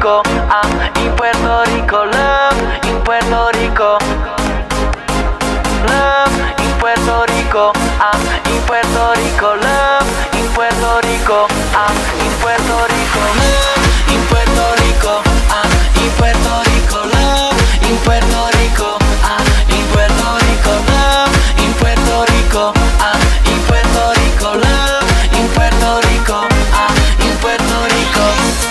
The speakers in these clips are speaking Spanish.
Rico, in Puerto Rico, love in Puerto Rico, love in Puerto Rico, in Puerto Rico, love in Puerto Rico, in Puerto Rico, love in Puerto Rico, in Puerto Rico, love in Puerto Rico, in Puerto Rico, love in Puerto Rico, in Puerto Rico, love in Puerto Rico, in Puerto Rico.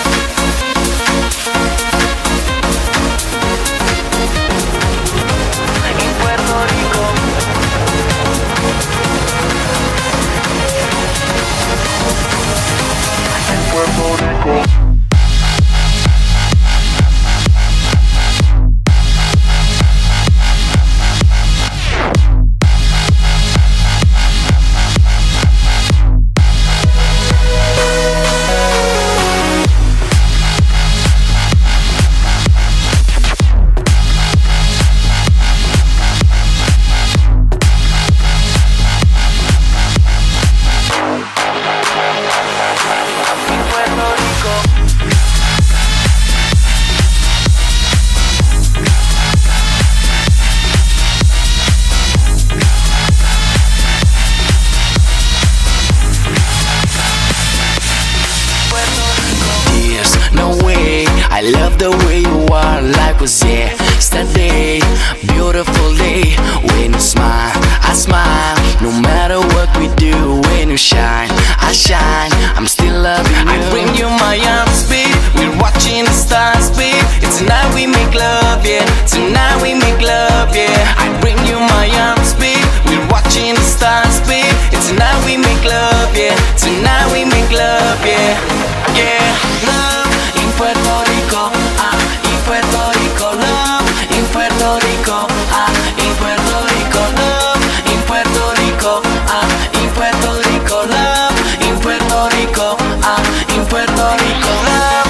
I love the way you are, life was yesterday. Beautiful day, when you smile, I smile. No matter what we do, when you shine, I shine. I'm still loving you. I bring you my arms, babe. We're watching the stars, babe. It's tonight we make love, yeah. Tonight we make love, yeah. I bring you my arms, babe. We're watching the stars, babe. It's tonight we make love, yeah. Tonight we make love, yeah. Yeah, love in Puerto Rico, in Puerto Rico, love in Puerto Rico, in Puerto Rico, love in Puerto Rico, in Puerto Rico, love in Puerto Rico, in Puerto Rico, love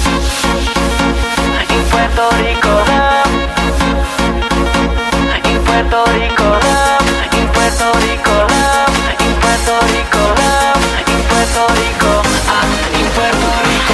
in Puerto Rico, love in Puerto Rico, love in Puerto Rico, love in Puerto Rico, love in Puerto Rico, in Puerto Rico.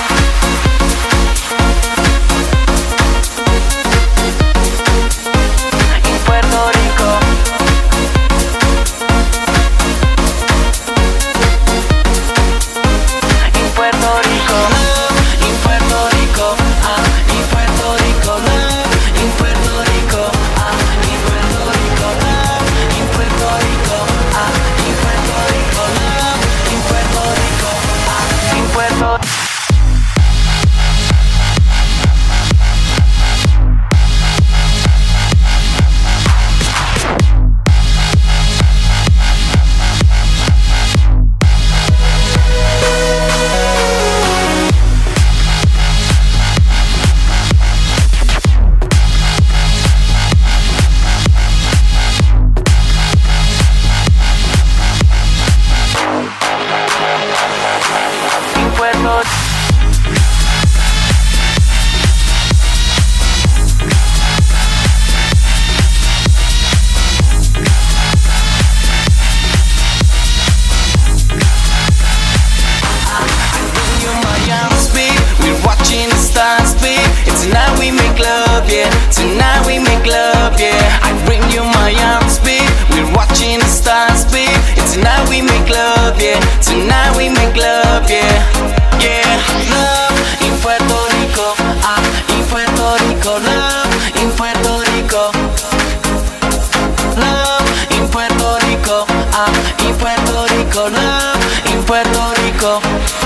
Tonight we make love, yeah. Tonight we make love, yeah. I bring you my arms, babe. We're watching the stars, babe. It's tonight we make love, yeah. Tonight we make love, yeah. Yeah, love in Puerto Rico, in Puerto Rico, love in Puerto Rico, love in Puerto Rico, in Puerto Rico, love in Puerto Rico.